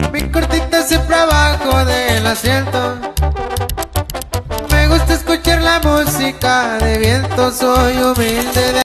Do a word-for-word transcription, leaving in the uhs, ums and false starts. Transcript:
Mi cortita siempre abajo del asiento. Me gusta escuchar la música de viento, soy humilde de